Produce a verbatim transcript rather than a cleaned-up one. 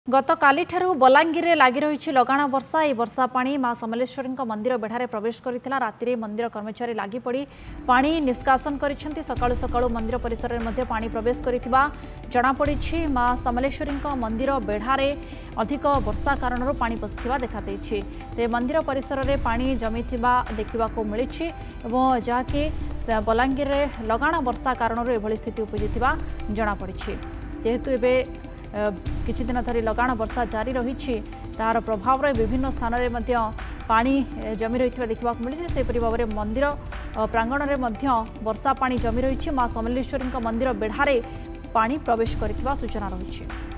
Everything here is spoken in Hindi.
गत काली ठारू बलांगीर में लगी रही लगाण वर्षा। यह वर्षा पानी मां समलेश्वरी मंदिर बेढ़ारे प्रवेश करथिला। राति मंदिर कर्मचारी लगी पड़ी पानी निष्कासन करिसेंती। सकाळु सकाळु मंदिर परिसर में पानी प्रवेश करिथिबा जणा पड़िछि। मां समलेश्वरी मंदिर बेढ़ारे अधिक वर्षा कारण पानी पशिथिबा देखा देछि। ते मंदिर परिसर में पानी जमीथिबा देखिबाको मिलिछि एवं जहाँकि बलांगीर में लगाण वर्षा कारण एभली स्थिति उपजिथिबा जणा पड़िछि। जेहेतु एबे किछि दिन धरी लगाण वर्षा जारी रही तार प्रभाव विभिन्न स्थान में पानी जमी रही देखा मिली। सेपरी भाव में मंदिर प्रांगण में वर्षा पानी जमी रही। मां समलेश्वरी मंदिर बेढ़ारे पानी प्रवेश कर सूचना रही।